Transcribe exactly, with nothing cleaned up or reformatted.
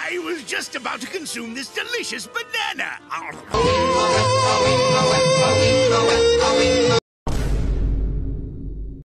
I was just about to consume this delicious banana.